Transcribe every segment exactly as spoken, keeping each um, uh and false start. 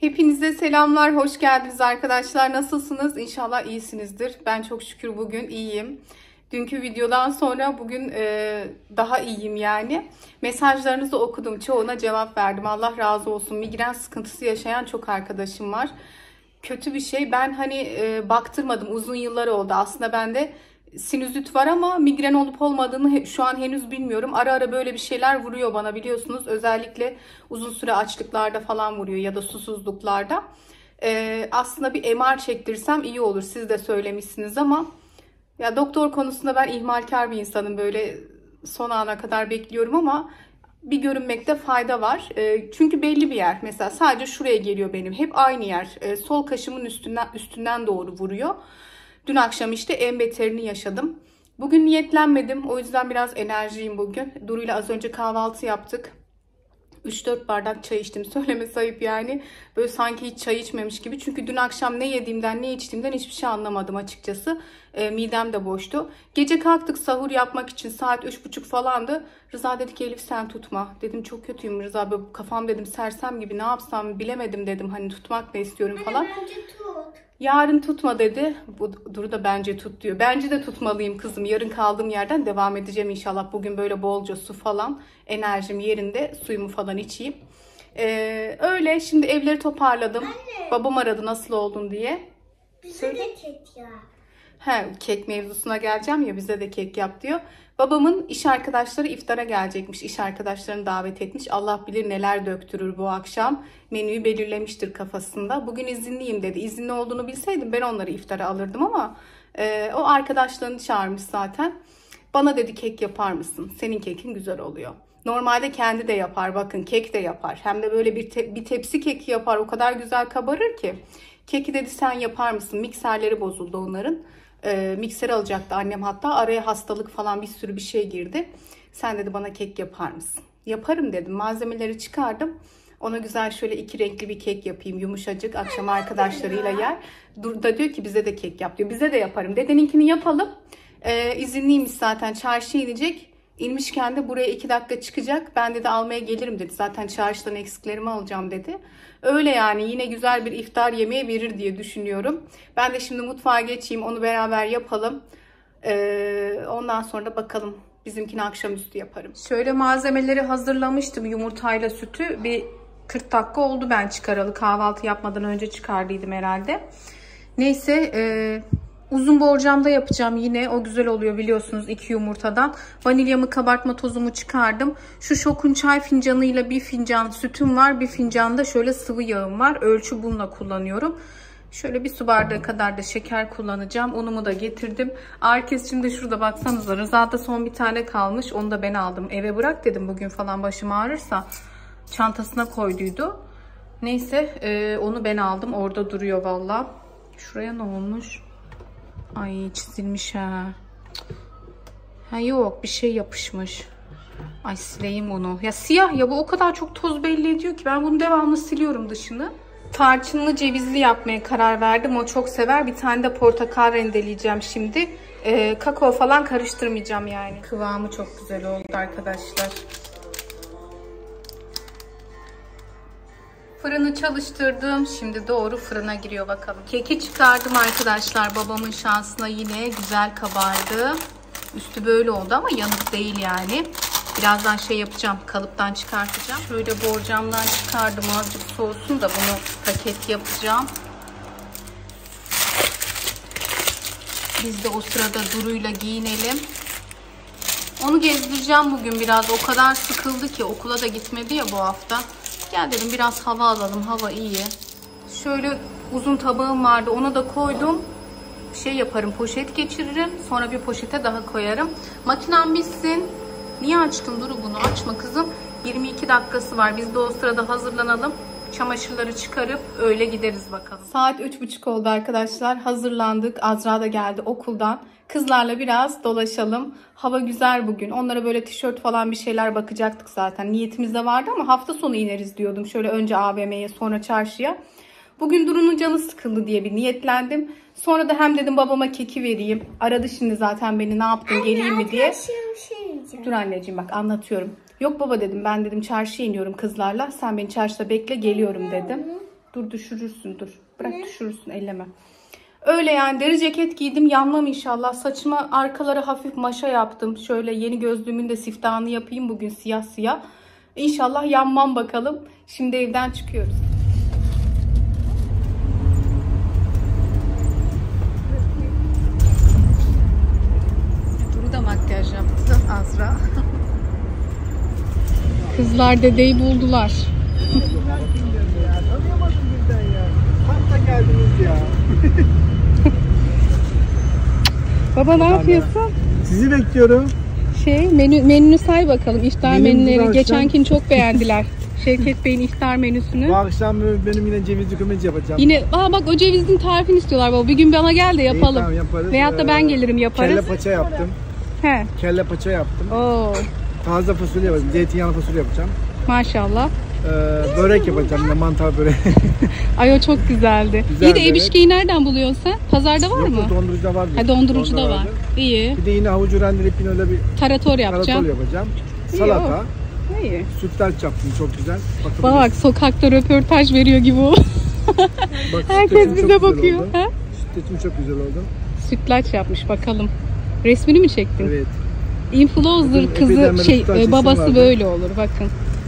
Hepinize selamlar, hoş geldiniz arkadaşlar. Nasılsınız? İnşallah iyisinizdir. Ben çok şükür bugün iyiyim. Dünkü videodan sonra bugün e, daha iyiyim yani. Mesajlarınızı okudum, çoğuna cevap verdim. Allah razı olsun. Migren sıkıntısı yaşayan çok arkadaşım var. Kötü bir şey. Ben hani e, baktırmadım, uzun yıllar oldu. Aslında bende sinüzit var ama migren olup olmadığını şu an henüz bilmiyorum. Ara ara böyle bir şeyler vuruyor bana, biliyorsunuz. Özellikle uzun süre açlıklarda falan vuruyor ya da susuzluklarda. Ee, aslında bir M R çektirsem iyi olur. Siz de söylemişsiniz ama ya doktor konusunda ben ihmalkar bir insanım. Böyle son ana kadar bekliyorum ama bir görünmekte fayda var. E, çünkü belli bir yer. Mesela sadece şuraya geliyor benim. Hep aynı yer. E, sol kaşımın üstünden üstünden doğru vuruyor. Dün akşam işte en beterini yaşadım. Bugün niyetlenmedim. O yüzden biraz enerjiyim bugün. Duru'yla az önce kahvaltı yaptık. üç dört bardak çay içtim. Söylemesi ayıp yani. Böyle sanki hiç çay içmemiş gibi. Çünkü dün akşam ne yediğimden ne içtiğimden hiçbir şey anlamadım açıkçası. E, midem de boştu. Gece kalktık sahur yapmak için, saat üç buçuk falandı. Rıza dedi ki Elif sen tutma. Dedim çok kötüyüm Rıza. Böyle kafam dedim sersem gibi, ne yapsam bilemedim dedim. Hani tutmak da istiyorum falan. Bence tut. Yarın tutma dedi. Bu Duru da bence tut diyor. Bence de tutmalıyım kızım. Yarın kaldığım yerden devam edeceğim inşallah. Bugün böyle bolca su falan, enerjim yerinde, suyumu falan içeyim. Ee, öyle şimdi evleri toparladım. Anne. Babam aradı nasıl oldun diye. Bize de kek ya. He, kek mevzusuna geleceğim ya, bize de kek yap diyor. Babamın iş arkadaşları iftara gelecekmiş. İş arkadaşlarını davet etmiş. Allah bilir neler döktürür bu akşam. Menüyü belirlemiştir kafasında. Bugün izinliyim dedi. İzinli olduğunu bilseydim ben onları iftara alırdım ama e, o arkadaşlarını çağırmış zaten. Bana dedi kek yapar mısın? Senin kekin güzel oluyor. Normalde kendi de yapar. Bakın kek de yapar. Hem de böyle bir, te bir tepsi keki yapar. O kadar güzel kabarır ki. Keki dedi sen yapar mısın? Mikserleri bozuldu onların. E, mikser alacaktı annem, hatta araya hastalık falan bir sürü bir şey girdi. Sen dedi bana kek yapar mısın? Yaparım dedim. Malzemeleri çıkardım. Ona güzel şöyle iki renkli bir kek yapayım, yumuşacık, akşam arkadaşlarıyla yer. Dur da diyor ki bize de kek yap diyor. Bize de yaparım. Dedeninkini yapalım. E, izinliymiş zaten, çarşıya inecek. İnmişken de buraya iki dakika çıkacak. Ben de almaya gelirim dedi. Zaten çarşıdan eksiklerimi alacağım dedi. Öyle yani, yine güzel bir iftar yemeği verir diye düşünüyorum. Ben de şimdi mutfağa geçeyim, onu beraber yapalım. Ee, ondan sonra da bakalım, bizimkini akşamüstü yaparım. Şöyle malzemeleri hazırlamıştım, yumurtayla sütü. Bir kırk dakika oldu ben çıkaralı. Kahvaltı yapmadan önce çıkardıydım herhalde. Neyse eee uzun borcamda yapacağım yine. O güzel oluyor biliyorsunuz, iki yumurtadan. Vanilyamı, kabartma tozumu çıkardım. Şu Şok'un çay fincanıyla bir fincan sütüm var. Bir fincan da şöyle sıvı yağım var. Ölçü bununla kullanıyorum. Şöyle bir su bardağı kadar da şeker kullanacağım. Unumu da getirdim. Ağrı kesicim de şurada, baksanıza. Rıza'da son bir tane kalmış. Onu da ben aldım. Eve bırak dedim, bugün falan başım ağrırsa. Çantasına koyduydu. Neyse onu ben aldım. Orada duruyor valla. Şuraya ne olmuş? Ay çizilmiş ha. Ha yok, bir şey yapışmış. Ay sileyim onu. Ya siyah ya bu, o kadar çok toz belli ediyor ki ben bunu devamlı siliyorum dışını. Tarçınlı cevizli yapmaya karar verdim. O çok sever. Bir tane de portakal rendeleyeceğim şimdi. Ee, kakao falan karıştırmayacağım yani. Kıvamı çok güzel oldu arkadaşlar. Fırını çalıştırdım. Şimdi doğru fırına giriyor bakalım. Keki çıkardım arkadaşlar. Babamın şansına yine güzel kabardı. Üstü böyle oldu ama yanık değil yani. Birazdan şey yapacağım. Kalıptan çıkartacağım. Şöyle borcamdan çıkardım. Azıcık soğusun da bunu paket yapacağım. Biz de o sırada Duru'yla giyinelim. Onu gezdireceğim bugün biraz. O kadar sıkıldı ki, okula da gitmedi ya bu hafta. Gel dedim biraz hava alalım. Hava iyi. Şöyle uzun tabağım vardı. Ona da koydum. Şey yaparım, poşet geçiririm. Sonra bir poşete daha koyarım. Makinem bitsin. Niye açtın Duru bunu? Açma kızım. yirmi iki dakikası var. Biz de o sırada hazırlanalım. Çamaşırları çıkarıp öyle gideriz bakalım. Saat üç buçuk oldu arkadaşlar. Hazırlandık. Azra da geldi okuldan. Kızlarla biraz dolaşalım. Hava güzel bugün. Onlara böyle tişört falan bir şeyler bakacaktık zaten. Niyetimiz de vardı ama hafta sonu ineriz diyordum. Şöyle önce A V M'ye sonra çarşıya. Bugün Duru'nun canı sıkıldı diye bir niyetlendim. Sonra da hem dedim babama keki vereyim. Aradı şimdi zaten beni, ne yaptın Anne, geleyim mi diye. Şey Dur anneciğim bak anlatıyorum. Yok baba dedim, ben dedim çarşıya iniyorum kızlarla. Sen beni çarşıda bekle, geliyorum dedim. Dur düşürürsün dur. Bırak ne? Düşürürsün elleme. Öyle yani deri ceket giydim. Yanmam inşallah. Saçıma arkalara hafif maşa yaptım. Şöyle yeni gözlüğümün de siftahını yapayım bugün siyah siyah. İnşallah yanmam bakalım. Şimdi evden çıkıyoruz. Duru da makyaj yaptı Azra. Kızlar dedeyi buldular. Tanıyamadım birden ya. Tam da geldiniz ya. Baba ne yapıyorsun? Sizi bekliyorum. Şey menü menünü say bakalım. İftar Benim menüleri. akşam... Geçenkini çok beğendiler. Şevket Bey'in iftar menüsünü. Bu akşam benim yine cevizli kömeci yapacağım. Yine aa bak o cevizin tarifini istiyorlar baba. Bir gün bana gel de yapalım. İyi, tamam, yaparız. Veyahut da ben gelirim yaparız. Kelle paça yaptım. He. Kelle paça yaptım. Oo. Taze fasulye yapacağım. Zeytinyağlı fasulye yapacağım. Maşallah. Ee, börek yapacağım yine mantar böreği. Ay o çok güzeldi. Güzel İyi de ebişkeyi nereden buluyorsun sen? Pazarda var Yok, mı? Dondurucuda var. Ha dondurucuda var. İyi. Bir de yine havucu rendeleyip yine öyle bir tarator yapacağım. Tarator yapacağım. Salata. İyi. İyi. Sütlaç yaptım çok güzel. Bakın bak sokakta röportaj veriyor gibi o. Bak, herkes bize bakıyor. Ha? Sütlaçım çok güzel oldu. Sütlaç yapmış bakalım. Resmini mi çektin? Evet. Influencer Epey, kızı epeyden şey e, babası vardı. Böyle olur bakın.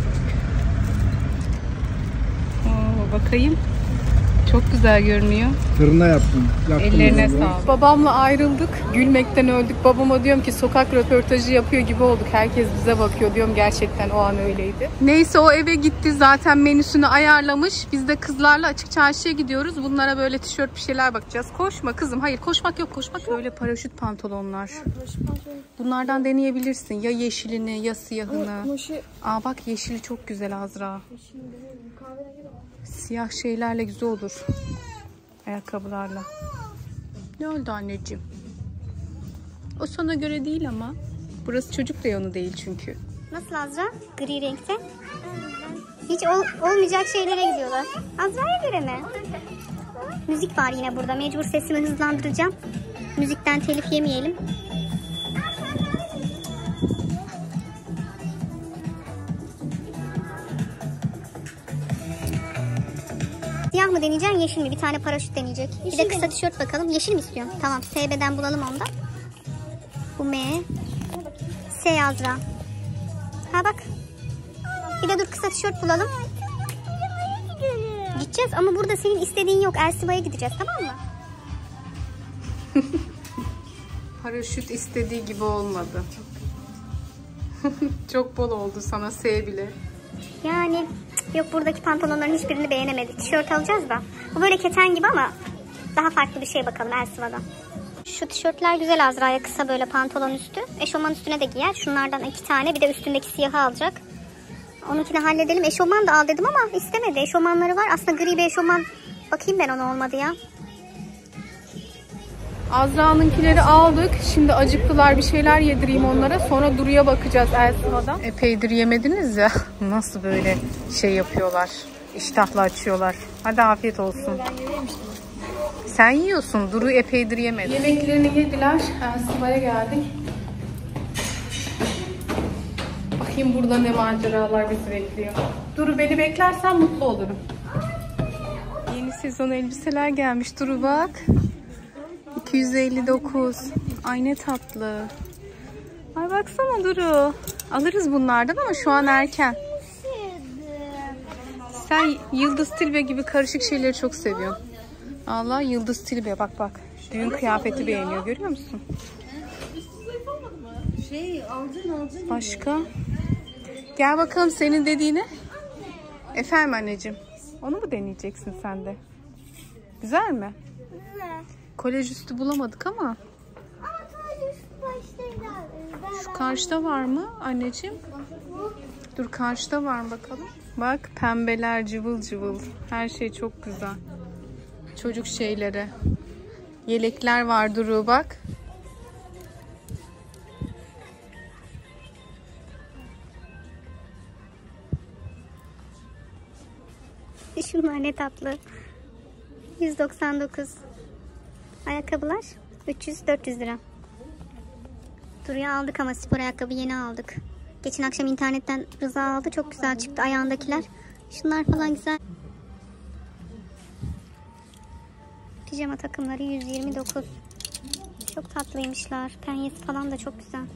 Oo, bakayım. Çok güzel görünüyor. Fırına yaptım. Yaktım ellerine sağlık. Babamla ayrıldık. Gülmekten öldük. Babama diyorum ki sokak röportajı yapıyor gibi olduk. Herkes bize bakıyor diyorum. Gerçekten o an öyleydi. Neyse o eve gitti. Zaten menüsünü ayarlamış. Biz de kızlarla açık çarşıya gidiyoruz. Bunlara böyle tişört bir şeyler bakacağız. Koşma kızım. Hayır koşmak yok. Koşmak böyle paraşüt pantolonlar. Bunlardan deneyebilirsin. Ya yeşilini ya siyahını. Aa bak yeşili çok güzel Azra. Siyah şeylerle güzel olur. Ayakkabılarla. Ne oldu anneciğim? O sana göre değil ama. Burası çocuk reyonu değil çünkü. Nasıl Azra? Gri renkte. Hiç ol, olmayacak şeylere gidiyorlar. Azra'ya göre mi? Müzik var yine burada. Mecbur sesimi hızlandıracağım. Müzikten telif yemeyelim. Siyah mı deneyeceksin, yeşil mi? Bir tane paraşüt deneyecek. Yeşil bir de kısa tişört bakalım. Yeşil mi istiyorsun? Tamam. S B'den bulalım onu da. Bu M. S Azra. Ha bak. Bir de dur kısa tişört bulalım. Gideceğiz ama burada senin istediğin yok. Elsiva'ya gideceğiz, tamam mı? Paraşüt istediği gibi olmadı. Çok bol oldu sana S bile. Yani yok, buradaki pantolonların hiçbirini beğenemedik. Tişört alacağız da. Bu böyle keten gibi ama daha farklı bir şey bakalım Elsiva'dan. Şu tişörtler güzel Azra'ya, kısa böyle pantolon üstü. Eşofman üstüne de giyer. Şunlardan iki tane, bir de üstündeki siyahı alacak. Onunkini halledelim. Eşofman da al dedim ama istemedi. Eşofmanları var. Aslında gri bir eşofman. Bakayım ben, ona olmadı ya. Azra'nınkileri aldık. Şimdi acıktılar, bir şeyler yedireyim onlara. Sonra Duru'ya bakacağız Elsiva'dan. Epeydir yemediniz ya. Nasıl böyle şey yapıyorlar. İştahla açıyorlar. Hadi afiyet olsun. Sen yiyorsun. Duru epeydir yemedi. Yemeklerini yediler. Elsiva'ya geldik. Bakayım burada ne maceralar bizi bekliyor. Duru beni beklersen mutlu olurum. Yeni sezon elbiseler gelmiş. Duru bak. iki yüz elli dokuz. Ay ne tatlı. Ay baksana Duru. Alırız bunlardan ama şu an erken. Sen Yıldız Tilbe gibi karışık şeyleri çok seviyorsun. Allah, Yıldız Tilbe bak bak. Düğün kıyafeti beğeniyor, görüyor musun? Başka? Gel bakalım senin dediğine. Efendim anneciğim. Onu mu deneyeceksin sen de? Güzel mi? Güzel. Kolej üstü bulamadık ama. Ama kolej üstü başlarında. Şu karşıda var mı anneciğim? Dur karşıda var mı bakalım. Bak pembeler cıvıl cıvıl. Her şey çok güzel. Çocuk şeyleri. Yelekler var Duru bak. Şunlar ne tatlı. yüz doksan dokuz. Ayakkabılar üç yüz dört yüz lira. Duru'ya aldık ama spor ayakkabı yeni aldık. Geçen akşam internetten Rıza aldı. Çok güzel çıktı ayağındakiler. Şunlar falan güzel. Pijama takımları yüz yirmi dokuz. Çok tatlıymışlar. Penyesi falan da çok güzel.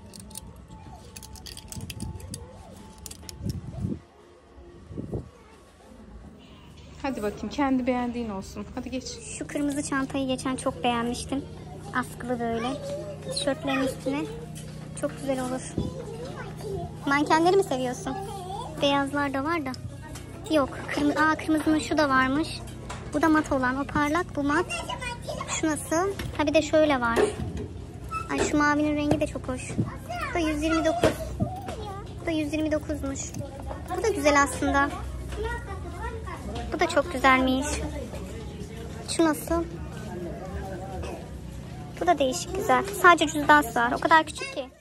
Hadi bakayım, kendi beğendiğin olsun. Hadi geç. Şu kırmızı çantayı geçen çok beğenmiştim. Askılı böyle. Tişörtlerin üstüne çok güzel olur. Mankenleri mi seviyorsun? Beyazlar da var da. Yok. Kırmızı, aa, kırmızının şu da varmış. Bu da mat olan. O parlak, bu mat. Şu nasıl? Ha bir de şöyle var. Ay şu mavinin rengi de çok hoş. Bu da yüz yirmi dokuz. Bu da yüz yirmi dokuzmuş. Bu da güzel aslında. Bu da çok güzelmiş. Şu nasıl? Bu da değişik güzel. Sadece cüzdan var. O kadar küçük ki.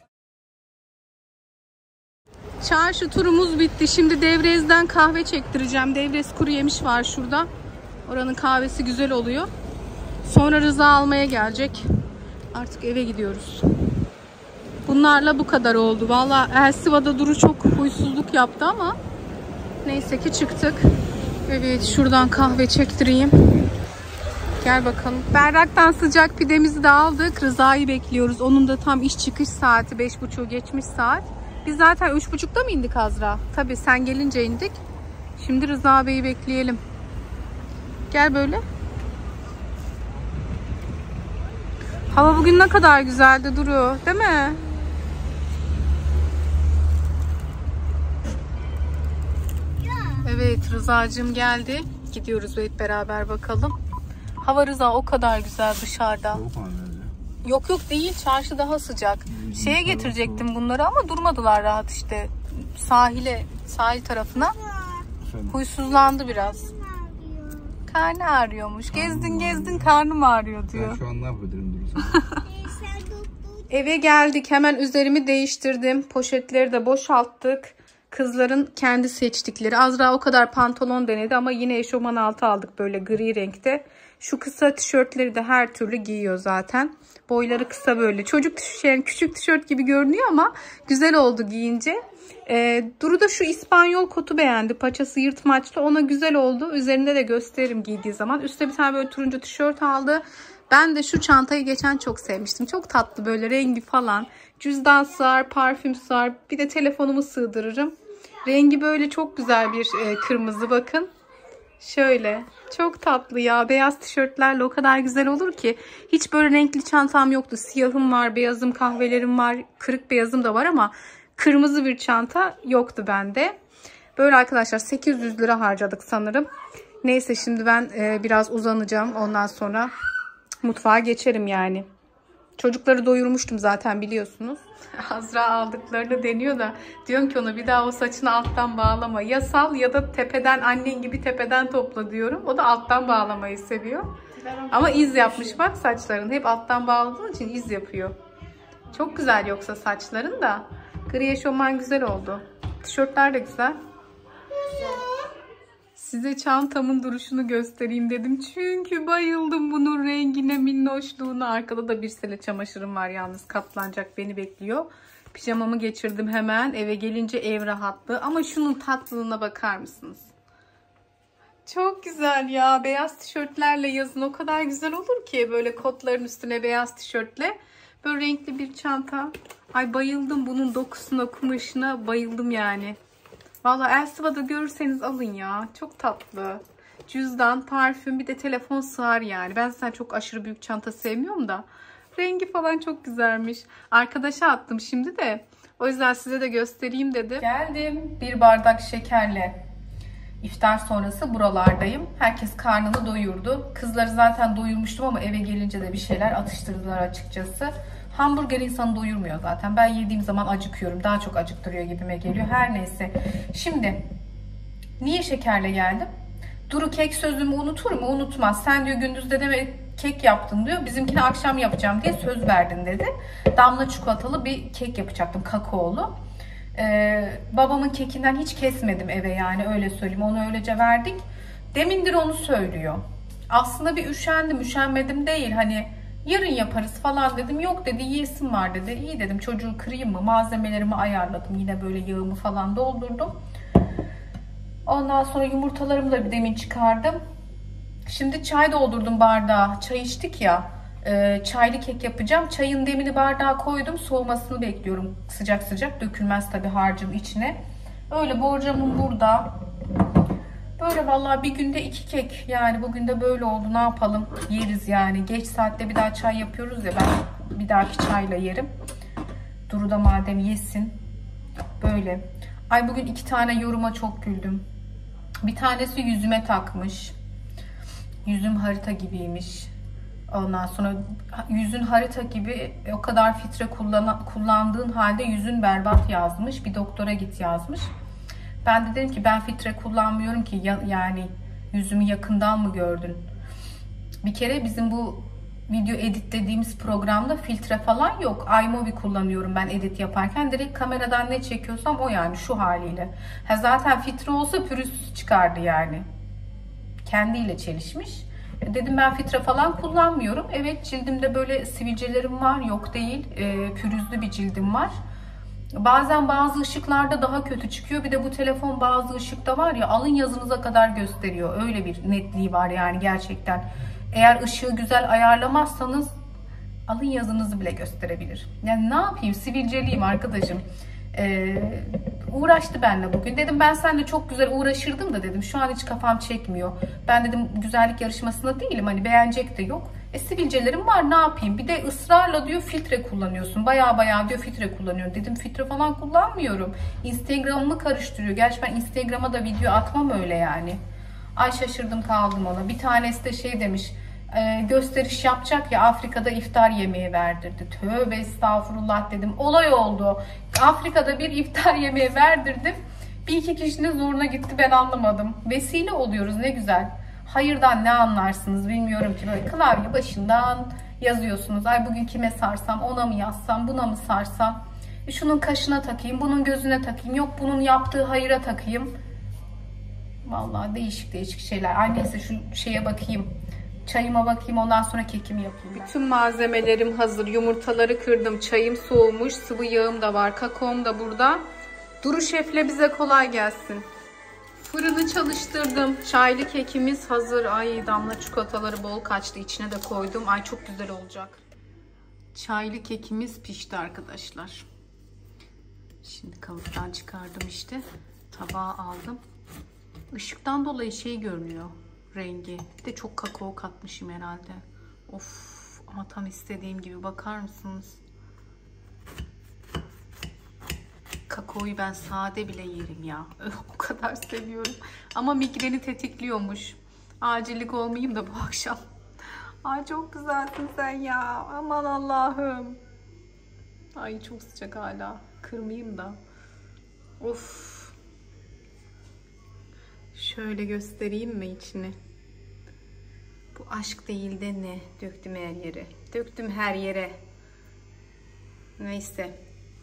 Çarşı turumuz bitti. Şimdi Devrez'den kahve çektireceğim. Devrez kuru yemiş var şurada. Oranın kahvesi güzel oluyor. Sonra Rıza almaya gelecek. Artık eve gidiyoruz. Bunlarla bu kadar oldu. Valla Elsiva'da Duru çok huysuzluk yaptı ama neyse ki çıktık. Evet, şuradan kahve çektireyim. Gel bakalım. Berrak'tan sıcak pidemizi de aldık. Rıza'yı bekliyoruz. Onun da tam iş çıkış saati. beş buçuğu geçmiş saat. Biz zaten üç buçukta mı indik Azra? Tabii sen gelince indik. Şimdi Rıza Bey'i bekleyelim. Gel böyle. Hava bugün ne kadar güzeldi Duru, değil mi? Evet, Rıza'cığım geldi. Gidiyoruz hep beraber bakalım. Hava Rıza o kadar güzel dışarıda. Yok yok değil, çarşı daha sıcak. Şeye getirecektim bunları ama durmadılar rahat işte. Sahile, sahil tarafına. Huysuzlandı biraz. Karnı ağrıyormuş. Gezdin gezdin karnım ağrıyor diyor. Ben şu an ne yapabilirim? Eve geldik. Hemen üzerimi değiştirdim. Poşetleri de boşalttık. Kızların kendi seçtikleri. Azra o kadar pantolon denedi ama yine eşofman altı aldık böyle gri renkte. Şu kısa tişörtleri de her türlü giyiyor zaten. Boyları kısa böyle. Çocuk yani küçük tişört gibi görünüyor ama güzel oldu giyince. Ee, Duru da şu İspanyol kotu beğendi. Paçası yırtmaçlı. Ona güzel oldu. Üzerinde de gösteririm giydiği zaman. Üstüne bir tane böyle turuncu tişört aldı. Ben de şu çantayı geçen çok sevmiştim. Çok tatlı böyle rengi falan. Cüzdan sığar, parfüm sığar. Bir de telefonumu sığdırırım. Rengi böyle çok güzel bir e, kırmızı bakın. Şöyle. Çok tatlı ya. Beyaz tişörtlerle o kadar güzel olur ki. Hiç böyle renkli çantam yoktu. Siyahım var, beyazım, kahvelerim var. Kırık beyazım da var ama kırmızı bir çanta yoktu bende. Böyle arkadaşlar sekiz yüz lira harcadık sanırım. Neyse şimdi ben e, biraz uzanacağım. Ondan sonra mutfağa geçerim yani. Çocukları doyurmuştum zaten biliyorsunuz. Azra aldıklarını deniyor da diyorum ki ona bir daha o saçını alttan bağlama. Ya sal ya da tepeden annen gibi tepeden topla diyorum. O da alttan bağlamayı seviyor. Ama iz yapmış bak saçların. Hep alttan bağladığın için iz yapıyor. Çok güzel yoksa saçların da. Gri eşofman güzel oldu. Tişörtler de güzel. Size çantamın duruşunu göstereyim dedim. Çünkü bayıldım bunun rengine, minnoşluğuna. Arkada da bir sele çamaşırım var yalnız katlanacak beni bekliyor. Pijamamı geçirdim hemen. Eve gelince ev rahatlığı. Ama şunun tatlılığına bakar mısınız? Çok güzel ya. Beyaz tişörtlerle yazın o kadar güzel olur ki. Böyle kotların üstüne beyaz tişörtle. Böyle renkli bir çanta. Ay bayıldım bunun dokusuna, kumaşına bayıldım yani. Vallahi Elsiva'da görürseniz alın ya. Çok tatlı. Cüzdan, parfüm bir de telefon sığar yani. Ben zaten çok aşırı büyük çanta sevmiyorum da. Rengi falan çok güzelmiş. Arkadaşa attım şimdi de. O yüzden size de göstereyim dedim. Geldim. Bir bardak şekerle. İftar sonrası buralardayım. Herkes karnını doyurdu. Kızları zaten doyurmuştum ama eve gelince de bir şeyler atıştırdılar açıkçası. Hamburger insanı doyurmuyor zaten. Ben yediğim zaman acıkıyorum. Daha çok acıktırıyor gibime geliyor. Her neyse. Şimdi niye şekerle geldim? Duru kek sözümü unutur mu? Unutmaz. Sen diyor gündüzde de kek yaptın diyor. Bizimkini akşam yapacağım diye söz verdin dedi. Damla çikolatalı bir kek yapacaktım. Kakaolu. Ee, babamın kekinden hiç kesmedim eve yani öyle söyleyeyim. Onu öylece verdik. Demindir onu söylüyor. Aslında bir üşendim. Üşenmedim değil. Hani yarın yaparız falan dedim. Yok dedi yiyesim var dedi. İyi dedim çocuğu kırayım mı? Malzemelerimi ayarladım. Yine böyle yağımı falan doldurdum. Ondan sonra yumurtalarımı da bir demin çıkardım. Şimdi çay doldurdum bardağa. Çay içtik ya. E, çaylı kek yapacağım. Çayın demini bardağa koydum. Soğumasını bekliyorum. Sıcak sıcak dökülmez tabii harcım içine. Öyle borcamım burada. Böyle vallahi bir günde iki kek. Yani bugün de böyle oldu. Ne yapalım? Yeriz yani. Geç saatte bir daha çay yapıyoruz ya. Ben bir dahaki çayla yerim. Duru da madem yesin. Böyle. Ay bugün iki tane yoruma çok güldüm. Bir tanesi yüzüme takmış. Yüzüm harita gibiymiş. Ondan sonra yüzün harita gibi, o kadar filtre kullan kullandığın halde yüzün berbat yazmış. Bir doktora git yazmış. Ben de dedim ki ben filtre kullanmıyorum ki, yani yüzümü yakından mı gördün? Bir kere bizim bu video editlediğimiz programda filtre falan yok. iMovie kullanıyorum ben edit yaparken. Direkt kameradan ne çekiyorsam o, yani şu haliyle. Ha, zaten filtre olsa pürüzsüz çıkardı yani. Kendiyle çelişmiş. Dedim ben filtre falan kullanmıyorum. Evet, cildimde böyle sivilcelerim var, yok değil. E, pürüzlü bir cildim var. Bazen bazı ışıklarda daha kötü çıkıyor. Bir de bu telefon bazı ışıkta var ya, alın yazınıza kadar gösteriyor. Öyle bir netliği var yani gerçekten. Eğer ışığı güzel ayarlamazsanız alın yazınızı bile gösterebilir. Yani ne yapayım, sivilceliyim arkadaşım. Ee, uğraştı benimle bugün. Dedim ben seninle çok güzel uğraşırdım da dedim. Şu an hiç kafam çekmiyor. Ben dedim güzellik yarışmasında değilim. Hani beğenecek de yok. E sivilcelerim var, ne yapayım? Bir de ısrarla diyor filtre kullanıyorsun. Baya baya diyor filtre kullanıyorum. Dedim filtre falan kullanmıyorum. Instagram'ımı karıştırıyor. Gerçi ben Instagram'a da video atmam öyle yani. Ay şaşırdım kaldım ona. Bir tanesi de şey demiş. E, gösteriş yapacak ya, Afrika'da iftar yemeği verdirdi. Tövbe estağfurullah dedim. Olay oldu. Afrika'da bir iftar yemeği verdirdim. Bir iki kişinin zoruna gitti, ben anlamadım. Vesile oluyoruz, ne güzel. Hayırdan ne anlarsınız bilmiyorum ki, böyle klavye başından yazıyorsunuz. Ay bugün kime sarsam, ona mı yazsam, buna mı sarsam. E, şunun kaşına takayım, bunun gözüne takayım. Yok bunun yaptığı hayıra takayım. Vallahi değişik değişik şeyler. Ay neyse şu şeye bakayım. Çayıma bakayım, ondan sonra kekimi yapayım ben. Bütün malzemelerim hazır. Yumurtaları kırdım. Çayım soğumuş. Sıvı yağım da var. Kakaom da burada. Duru Şef'le bize kolay gelsin. Fırını çalıştırdım. Çaylı kekimiz hazır. Ay damla çikolataları bol kaçtı. İçine de koydum. Ay çok güzel olacak. Çaylı kekimiz pişti arkadaşlar. Şimdi kalıptan çıkardım işte. Tabağa aldım. Işıktan dolayı şey görünüyor. Rengi. Bir de çok kakao katmışım herhalde. Of, ama tam istediğim gibi, bakar mısınız? Kakaoyu ben sade bile yerim ya. O kadar seviyorum. Ama migreni tetikliyormuş. Acillik olmayayım da bu akşam. Ay çok güzelsin sen ya. Aman Allah'ım. Ay çok sıcak hala. Kırmayayım da. Of. Şöyle göstereyim mi içini? Bu aşk değil de ne? Döktüm her yere. Döktüm her yere. Neyse.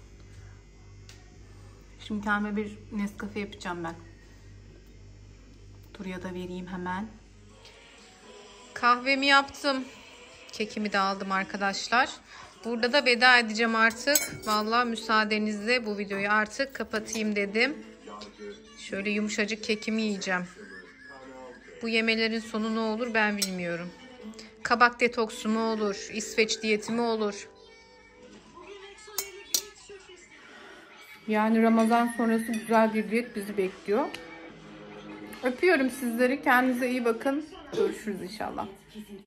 Şimdi kendime bir Nescafe yapacağım ben. Duru'ya da vereyim hemen. Kahvemi yaptım. Kekimi de aldım arkadaşlar. Burada da veda edeceğim artık. Vallahi müsaadenizle bu videoyu artık kapatayım dedim. Şöyle yumuşacık kekimi yiyeceğim. Bu yemelerin sonu ne olur ben bilmiyorum. Kabak detoksu mu olur? İsveç diyeti mi olur? Yani Ramazan sonrası güzel bir diyet bizi bekliyor. Öpüyorum sizleri. Kendinize iyi bakın. Görüşürüz inşallah.